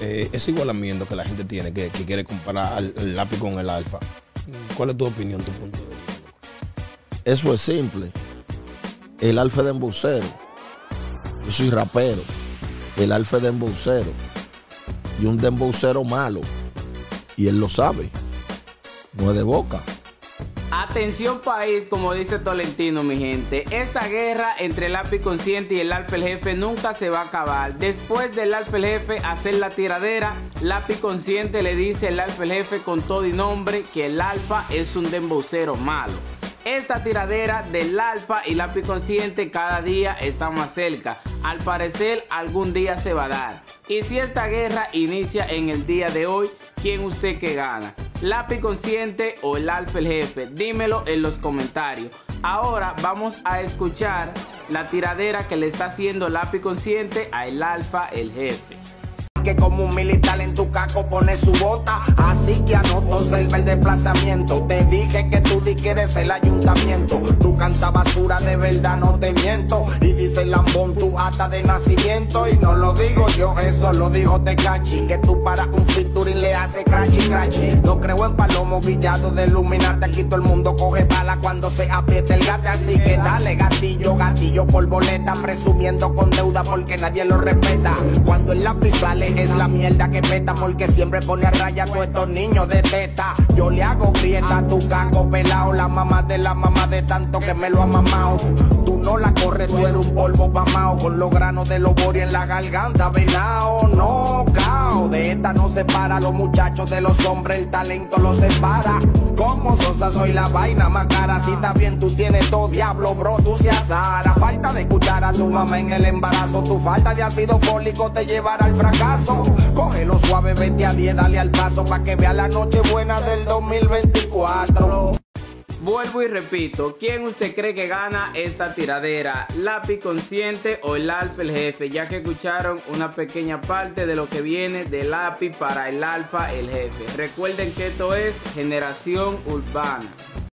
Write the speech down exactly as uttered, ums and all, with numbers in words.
eh, ese igualamiento que la gente tiene, que, que quiere comparar al, el lápiz con el alfa, ¿cuál es tu opinión, tu punto de vista? Eso es simple. El alfa es de embocero. Yo soy rapero. El alfa es de embocero. Y un dembocero malo. Y él lo sabe. No es de boca. Atención país, como dice Tolentino, mi gente. Esta guerra entre el lápiz consciente y el alfa el jefe nunca se va a acabar. Después del alfa el jefe hacer la tiradera, lápiz consciente le dice al alfa el jefe con todo y nombre que el alfa es un dembocero malo. Esta tiradera del alfa y lápiz consciente cada día está más cerca. Al parecer algún día se va a dar. Y si esta guerra inicia en el día de hoy, ¿quién usted que gana? ¿Lápiz consciente o el alfa el jefe? Dímelo en los comentarios. Ahora vamos a escuchar la tiradera que le está haciendo lápiz consciente a el alfa el jefe. Que como un militar en tu caco pone su bota, así que anoto selva el desplazamiento. Te dije que tú di que eres el ayuntamiento. Tú canta basura, de verdad no te miento. Y dice el lambón tu ata de nacimiento. Y no lo digo yo, eso lo dijo Tecachi. Que tú para un featuring le hace crachi crachi. No creo en palomo guillado de Illuminati. Aquí todo el mundo coge bala cuando se aprieta el gate. Así que dale gatillo, gatillo por boleta. Presumiendo con deuda porque nadie lo respeta. Cuando el lápiz sale es la mierda que peta, porque siempre pone a raya a todos estos niños de teta. Yo le hago grieta, tu caco pelao, la mamá de la mamá de tanto que me lo ha mamado. Tú no la corres, tú eres un polvo pamao, con los granos de los bori en la garganta, venao, no, cao. De esta no separa los muchachos de los hombres, el talento los separa. Como Sosa soy la vaina más cara, si está bien tú tienes todo, diablo bro, tú seas Sara. Falta de escuchar a tu mamá en el embarazo, tu falta de ácido fólico te llevará al fracaso. Cógelo suave, vete a diez, dale al paso pa' que vea la noche buena del dos mil veinticuatro. Vuelvo y repito, ¿quién usted cree que gana esta tiradera? ¿Lápiz consciente o el alfa el jefe? Ya que escucharon una pequeña parte de lo que viene de lápiz para el alfa el jefe. Recuerden que esto es Generación Urbana.